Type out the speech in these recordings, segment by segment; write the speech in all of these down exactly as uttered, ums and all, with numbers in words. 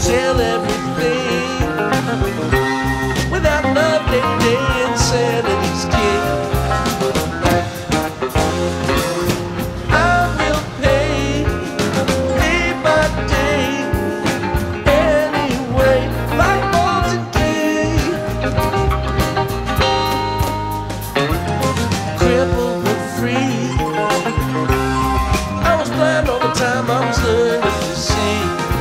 sell everything. Without love, day to day, insanity's king. I will pay, day by day, anyway, like Bolton Key. Crippled but free. I was blind all the time, I was learning to see.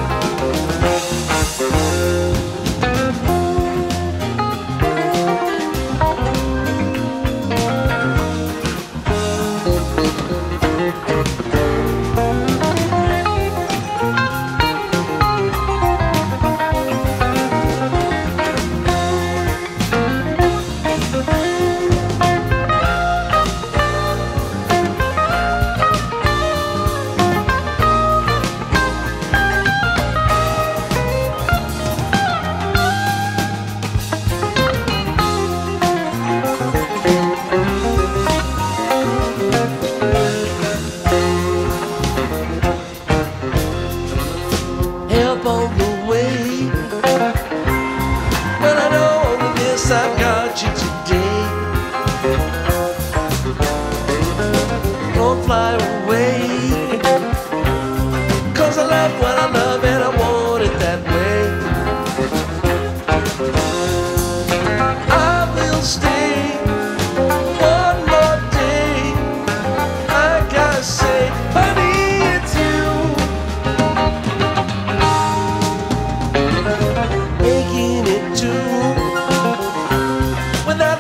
Help on the way. Well, I know all of this, I got you today. Don't fly away, 'cause I love what I love and I want it that way. I will stay one more day. I gotta say, honey, it's you. Making it too. Without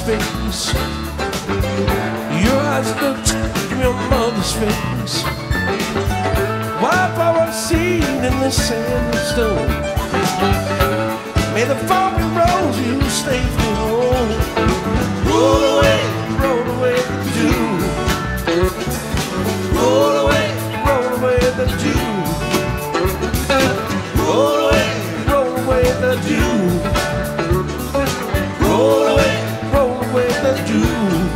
face. Your eyes looked in your mother's face. Wildflower seed in the sandstone. May the falling rose you stay home. Roll away, roll away the dew. Roll away, roll away the dew. Roll away, roll away the dew. Roll away, roll away the dew.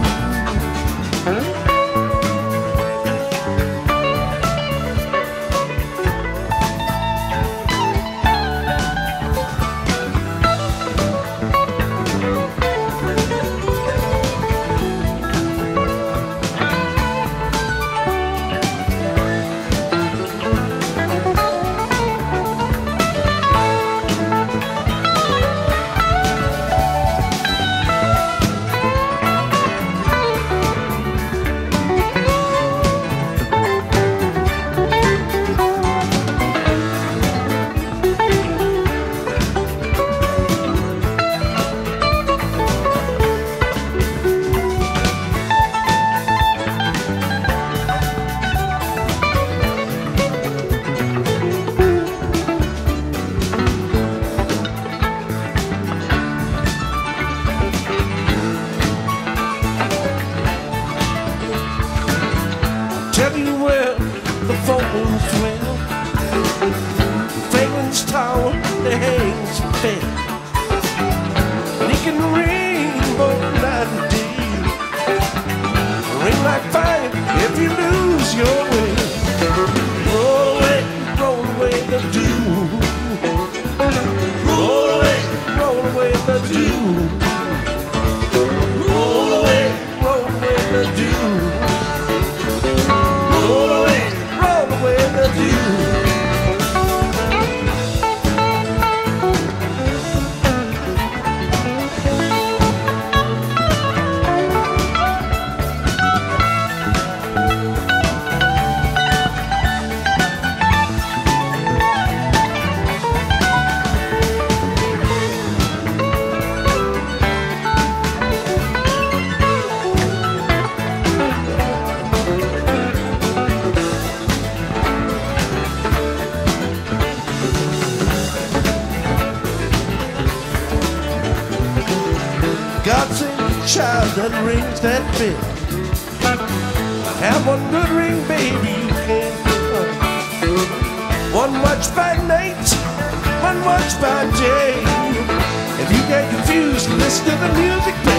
Tell you where the phones dwell. Fragrance tower that hangs fed. And it can ring both night and day. Ring like fire if you lose your way. Roll away, roll away the dew. Roll away, roll away the dew. Roll away, roll away the dew. Roll away, roll away the dew. God send the child that rings that bell. Have one good ring, baby, you can't find. One watch by night, one watch by day. If you get confused, listen to the music play.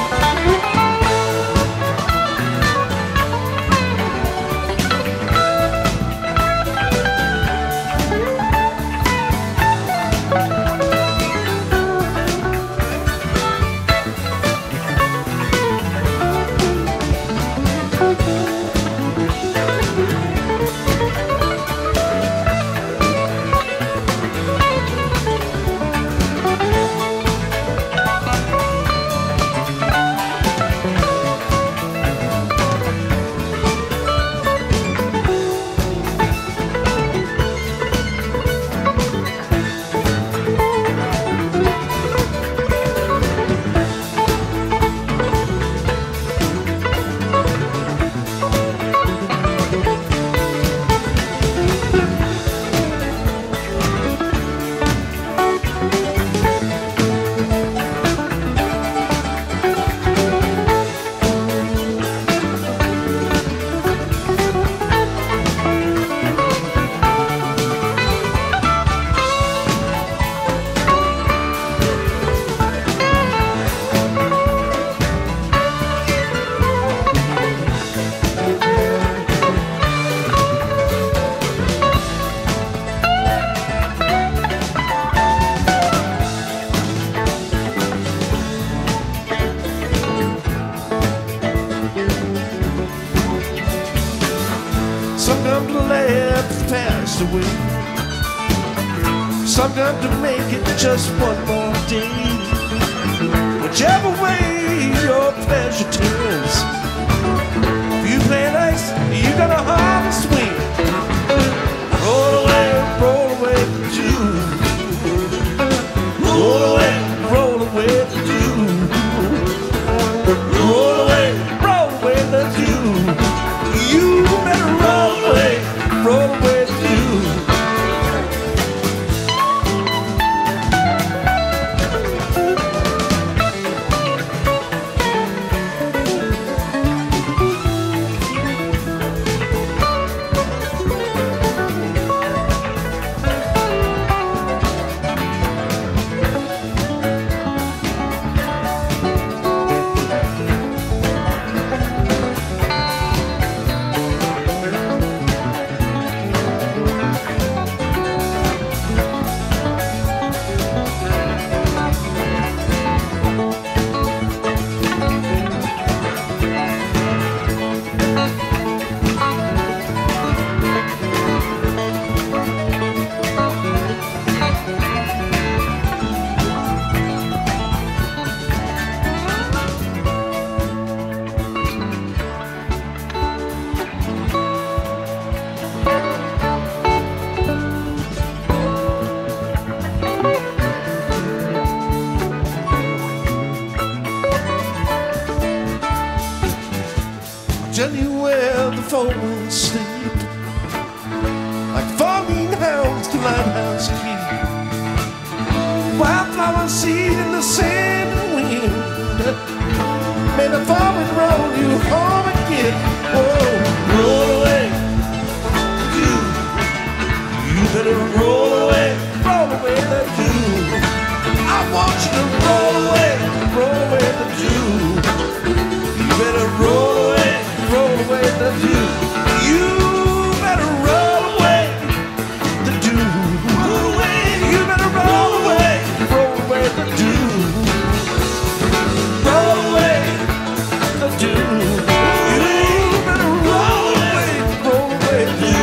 Some come to laugh fast away. Some come to make it just one more day. Whichever way your pleasure turns. If you play nice, you got a harder swing. Roll away, roll away the dew. Roll away, roll away the dew. couldn't sleep, like fourteen hounds to lighthouse keep. Wildflower seed in the sand and wind, may the forward roll you home again. Whoa, roll away, you, you better roll away, roll away the dew. I want you to roll away, roll away the dew. You better roll away, roll away the dew. You better roll away the dew. Roll away, you better roll away, roll away the dew. Roll away the dew. You better roll away, roll away the dew.